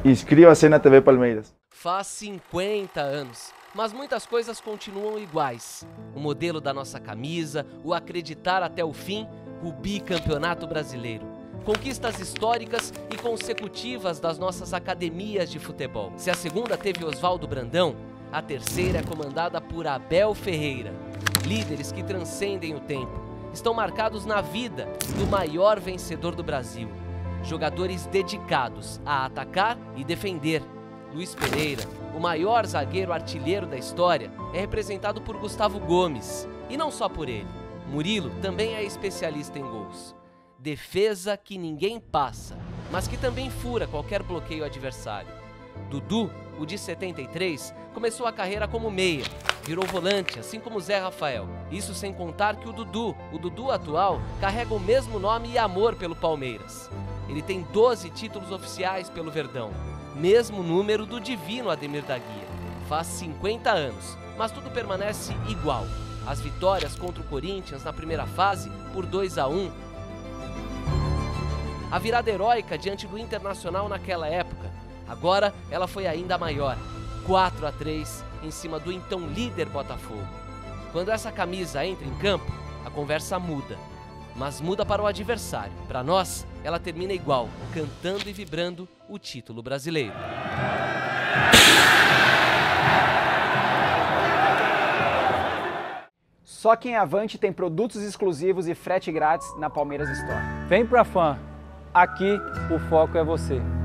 Inscreva-se na TV Palmeiras. Faz 50 anos, mas muitas coisas continuam iguais. O modelo da nossa camisa, o acreditar até o fim, o bicampeonato brasileiro. Conquistas históricas e consecutivas das nossas academias de futebol. Se a segunda teve Oswaldo Brandão, a terceira é comandada por Abel Ferreira. Líderes que transcendem o tempo, estão marcados na vida do maior vencedor do Brasil. Jogadores dedicados a atacar e defender. Luiz Pereira, o maior zagueiro artilheiro da história, é representado por Gustavo Gomes. E não só por ele. Murilo também é especialista em gols. Defesa que ninguém passa, mas que também fura qualquer bloqueio adversário. Dudu, o de 73, começou a carreira como meia, virou volante, assim como Zé Rafael. Isso sem contar que o Dudu atual, carrega o mesmo nome e amor pelo Palmeiras. Ele tem 12 títulos oficiais pelo Verdão, mesmo número do divino Ademir da Guia. Faz 50 anos, mas tudo permanece igual. As vitórias contra o Corinthians na primeira fase por 2-1. A virada heróica diante do Internacional naquela época. Agora ela foi ainda maior, 4-3 em cima do então líder Botafogo. Quando essa camisa entra em campo, a conversa muda. Mas muda para o adversário. Para nós, ela termina igual, cantando e vibrando o título brasileiro. Só quem é Avante tem produtos exclusivos e frete grátis na Palmeiras Store. Vem pra Fã. Aqui o foco é você.